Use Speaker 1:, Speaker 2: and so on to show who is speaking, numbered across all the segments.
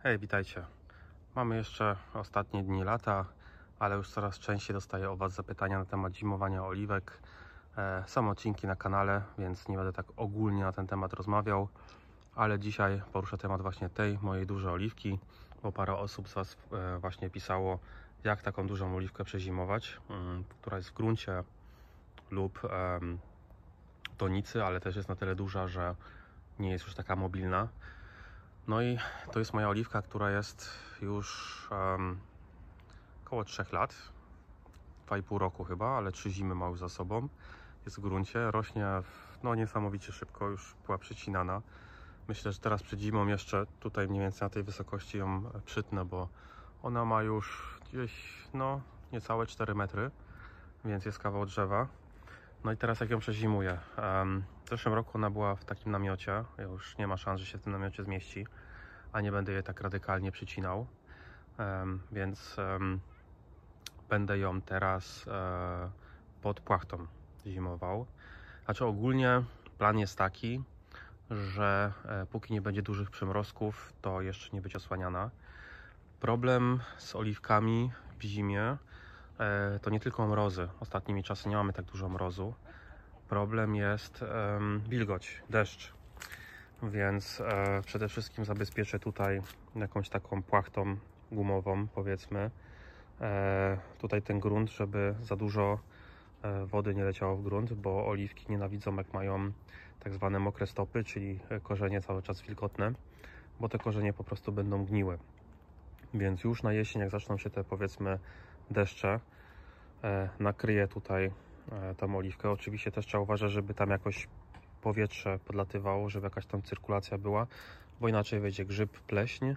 Speaker 1: Hej, witajcie. Mamy jeszcze ostatnie dni lata, ale już coraz częściej dostaję od Was zapytania na temat zimowania oliwek. Są odcinki na kanale, więc nie będę tak ogólnie na ten temat rozmawiał, ale dzisiaj poruszę temat właśnie tej mojej dużej oliwki, bo parę osób z Was właśnie pisało, jak taką dużą oliwkę przezimować, która jest w gruncie lub donicy, ale też jest na tyle duża, że nie jest już taka mobilna. No i to jest moja oliwka, która jest już około 3 lat, 2,5 roku chyba, ale 3 zimy ma już za sobą. Jest w gruncie, rośnie niesamowicie szybko, już była przycinana. Myślę, że teraz przed zimą jeszcze tutaj mniej więcej na tej wysokości ją przytnę, bo ona ma już gdzieś niecałe 4 metry, więc jest kawał drzewa. No i teraz jak ją przezimuję. W zeszłym roku ona była w takim namiocie, już nie ma szans, że się w tym namiocie zmieści, a nie będę jej tak radykalnie przycinał, więc będę ją teraz pod płachtą zimował. Znaczy ogólnie plan jest taki, że póki nie będzie dużych przymrozków, to jeszcze nie będzie osłaniana. Problem z oliwkami w zimie to nie tylko mrozy. Ostatnimi czasy nie mamy tak dużo mrozu. Problem jest wilgoć, deszcz. Więc przede wszystkim zabezpieczę tutaj jakąś taką płachtą gumową, powiedzmy. Tutaj ten grunt, żeby za dużo wody nie leciało w grunt, bo oliwki nienawidzą, jak mają tak zwane mokre stopy, czyli korzenie cały czas wilgotne, bo te korzenie po prostu będą gniły. Więc już na jesień, jak zaczną się te, powiedzmy, deszcze, nakryję tutaj tą oliwkę. Oczywiście też trzeba uważać, żeby tam jakoś powietrze podlatywało, żeby jakaś tam cyrkulacja była, bo inaczej wejdzie grzyb, pleśń.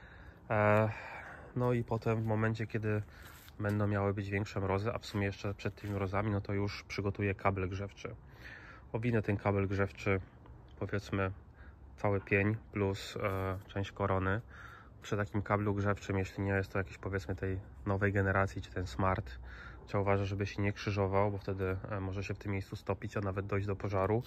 Speaker 1: No i potem w momencie, kiedy będą miały być większe mrozy, a w sumie jeszcze przed tymi mrozami, no to już przygotuję kabel grzewczy. Owinę ten kabel grzewczy, powiedzmy, cały pień plus część korony. Przy takim kablu grzewczym, jeśli nie jest to jakiś, powiedzmy, tej nowej generacji, czy ten smart, trzeba uważać, żeby się nie krzyżował, bo wtedy może się w tym miejscu stopić, a nawet dojść do pożaru.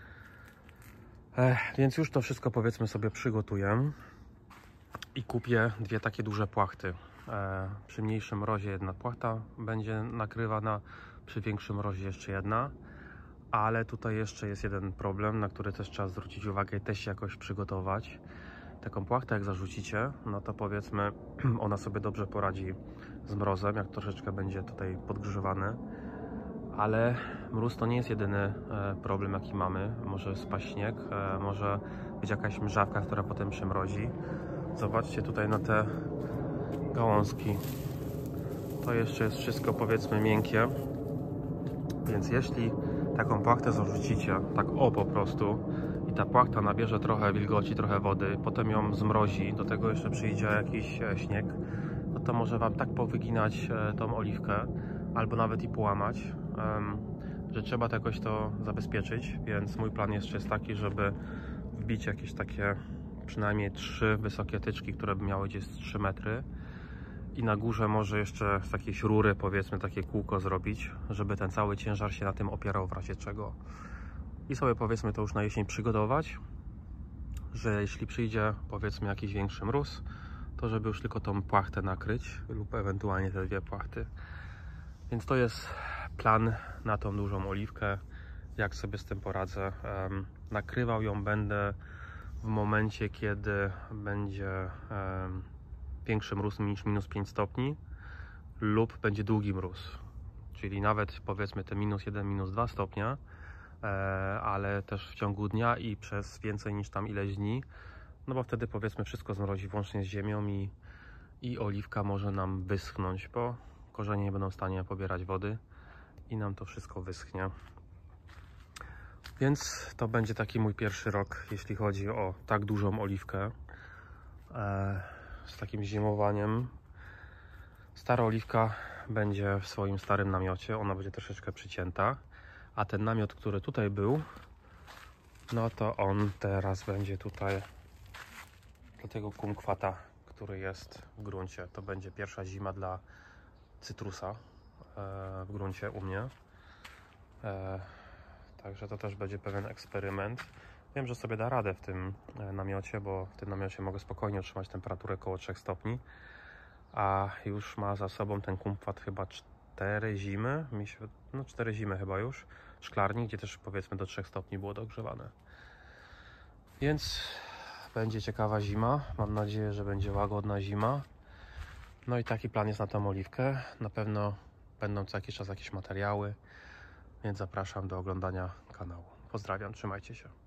Speaker 1: Więc już to wszystko, powiedzmy, sobie przygotuję i kupię dwie takie duże płachty. Przy mniejszym mrozie jedna płachta będzie nakrywana, przy większym mrozie jeszcze jedna. Ale tutaj jeszcze jest jeden problem, na który też trzeba zwrócić uwagę i też się jakoś przygotować. Taką płachtę jak zarzucicie, no to powiedzmy, ona sobie dobrze poradzi z mrozem, jak troszeczkę będzie tutaj podgrzewany. Ale mróz to nie jest jedyny problem, jaki mamy. Może spaść śnieg, może być jakaś mrzawka, która potem przymrozi. Zobaczcie tutaj na te gałązki. To jeszcze jest wszystko, powiedzmy, miękkie. Więc jeśli taką płachtę zarzucicie, tak po prostu, i ta płachta nabierze trochę wilgoci, trochę wody, potem ją zmrozi, do tego jeszcze przyjdzie jakiś śnieg, no to może Wam tak powyginać tą oliwkę, albo nawet i połamać, że trzeba to jakoś to zabezpieczyć. Więc mój plan jeszcze jest taki, żeby wbić jakieś takie przynajmniej 3 wysokie tyczki, które by miały gdzieś 3 metry. I na górze może jeszcze z jakiejś rury, powiedzmy, takie kółko zrobić, żeby ten cały ciężar się na tym opierał w razie czego. I sobie, powiedzmy, to już na jesień przygotować, że jeśli przyjdzie, powiedzmy, jakiś większy mróz, to żeby już tylko tą płachtę nakryć lub ewentualnie te dwie płachty. Więc to jest plan na tą dużą oliwkę, jak sobie z tym poradzę. Nakrywał ją będę w momencie, kiedy będzie większy mróz niż minus 5 stopni lub będzie długi mróz, czyli nawet, powiedzmy, te minus 1, minus 2 stopnia, ale też w ciągu dnia i przez więcej niż tam ileś dni, no bo wtedy, powiedzmy, wszystko zmrozi włącznie z ziemią i oliwka może nam wyschnąć, bo korzenie nie będą w stanie pobierać wody i nam to wszystko wyschnie. Więc to będzie taki mój pierwszy rok, jeśli chodzi o tak dużą oliwkę z takim zimowaniem. Stara oliwka będzie w swoim starym namiocie, ona będzie troszeczkę przycięta, a ten namiot, który tutaj był, no to on teraz będzie tutaj dla tego kumkwata, który jest w gruncie. To będzie pierwsza zima dla cytrusa w gruncie u mnie. Także to też będzie pewien eksperyment. Wiem, że sobie da radę w tym namiocie, bo w tym namiocie mogę spokojnie utrzymać temperaturę około 3 stopni, a już ma za sobą ten kumkwat chyba 4 zimy, 4 zimy chyba już, szklarni, gdzie też powiedzmy do 3 stopni było dogrzewane. Więc będzie ciekawa zima, mam nadzieję, że będzie łagodna zima. No i taki plan jest na tą oliwkę. Na pewno będą co jakiś czas jakieś materiały, więc zapraszam do oglądania kanału. Pozdrawiam, trzymajcie się.